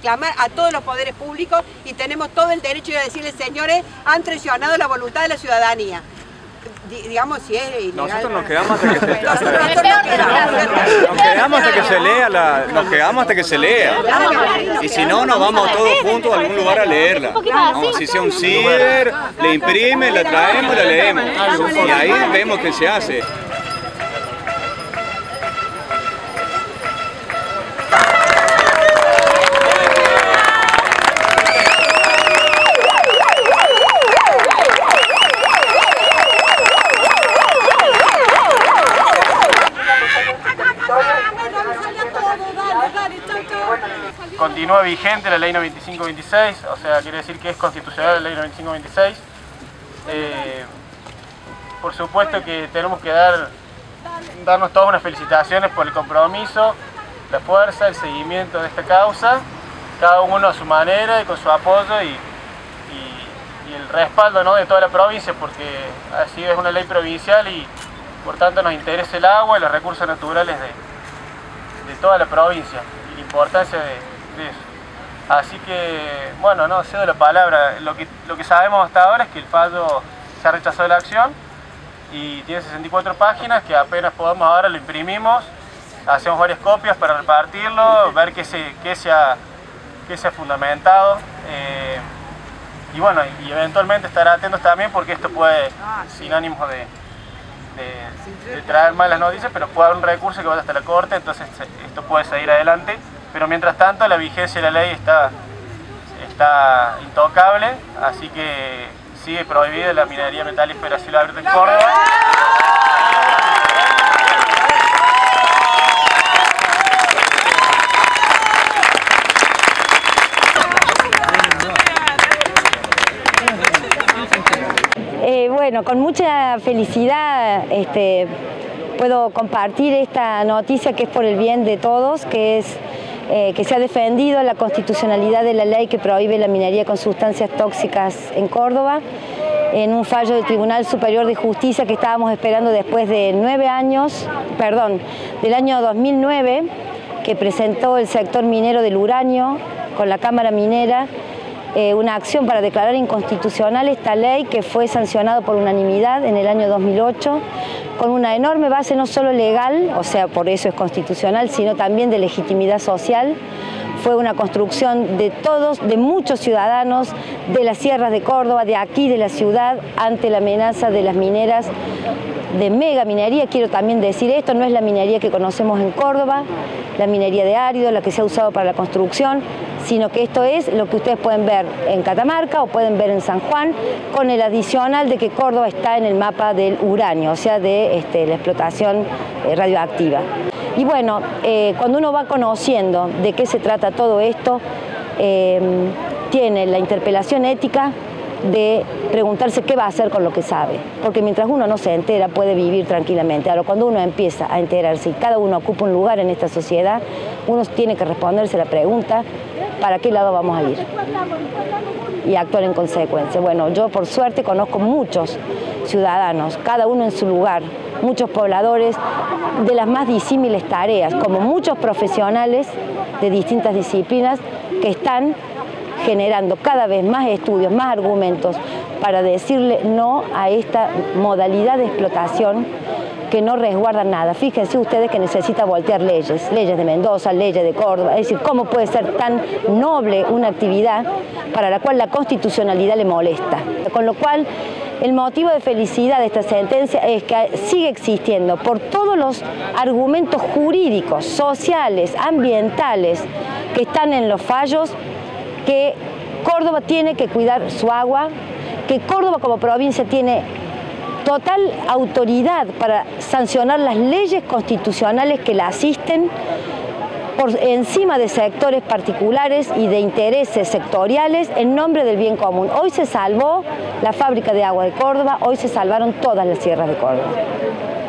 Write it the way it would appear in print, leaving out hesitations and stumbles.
reclamar a todos los poderes públicos y tenemos todo el derecho de decirles, señores, han traicionado la voluntad de la ciudadanía. Digamos, si es ilegal. Nosotros nos quedamos hasta que se lea. Nos quedamos hasta que se lea. Y si no, nos vamos todos juntos a algún lugar a leerla. No, si sea un ciber, le imprime, la traemos, la leemos. Y ahí vemos qué se hace. Continúa vigente la ley 9526, o sea, quiere decir que es constitucional la ley 9526. Por supuesto que tenemos que darnos todas unas felicitaciones por el compromiso, la fuerza, el seguimiento de esta causa, cada uno a su manera y con su apoyo y el respaldo, ¿no?, de toda la provincia, porque así es una ley provincial y por tanto nos interesa el agua y los recursos naturales de toda la provincia y la importancia de eso. Así que, bueno, no cedo la palabra. Lo que sabemos hasta ahora es que el fallo se ha rechazado la acción y tiene 64 páginas que apenas podamos ahora lo imprimimos, hacemos varias copias para repartirlo, ver qué se ha fundamentado y bueno, y eventualmente estar atentos también porque esto puede, sin ánimos de traer malas noticias, pero puede haber un recurso que vaya hasta la Corte, entonces esto puede seguir adelante. Pero mientras tanto la vigencia de la ley está intocable, así que sigue prohibida la minería metalífera a cielo abierto en Córdoba. Bueno, con mucha felicidad puedo compartir esta noticia que es por el bien de todos, que se ha defendido la constitucionalidad de la ley que prohíbe la minería con sustancias tóxicas en Córdoba, en un fallo del Tribunal Superior de Justicia que estábamos esperando después de del año 2009, que presentó el sector minero del uranio con la Cámara Minera, una acción para declarar inconstitucional esta ley que fue sancionada por unanimidad en el año 2008, con una enorme base no solo legal, o sea, por eso es constitucional, sino también de legitimidad social. Fue una construcción de muchos ciudadanos de las sierras de Córdoba, de aquí de la ciudad, ante la amenaza de las mineras de mega minería. Quiero también decir esto, no es la minería que conocemos en Córdoba, la minería de árido, la que se ha usado para la construcción, sino que esto es lo que ustedes pueden ver en Catamarca o pueden ver en San Juan, con el adicional de que Córdoba está en el mapa del uranio, o sea, de la explotación radioactiva. Y bueno, cuando uno va conociendo de qué se trata todo esto, tiene la interpelación ética de preguntarse qué va a hacer con lo que sabe, porque mientras uno no se entera puede vivir tranquilamente. Ahora, cuando uno empieza a enterarse y cada uno ocupa un lugar en esta sociedad, uno tiene que responderse la pregunta: ¿para qué lado vamos a ir? Y actuar en consecuencia. Bueno, yo por suerte conozco muchos ciudadanos, cada uno en su lugar, muchos pobladores de las más disímiles tareas, como muchos profesionales de distintas disciplinas que están generando cada vez más estudios, más argumentos para decirle no a esta modalidad de explotación que no resguarda nada. Fíjense ustedes que necesita voltear leyes de Mendoza, leyes de Córdoba, es decir, ¿cómo puede ser tan noble una actividad para la cual la constitucionalidad le molesta? Con lo cual, el motivo de felicidad de esta sentencia es que sigue existiendo por todos los argumentos jurídicos, sociales, ambientales que están en los fallos, que Córdoba tiene que cuidar su agua, que Córdoba como provincia tiene total autoridad para sancionar las leyes constitucionales que la asisten por encima de sectores particulares y de intereses sectoriales en nombre del bien común. Hoy se salvó la fábrica de agua de Córdoba, hoy se salvaron todas las sierras de Córdoba.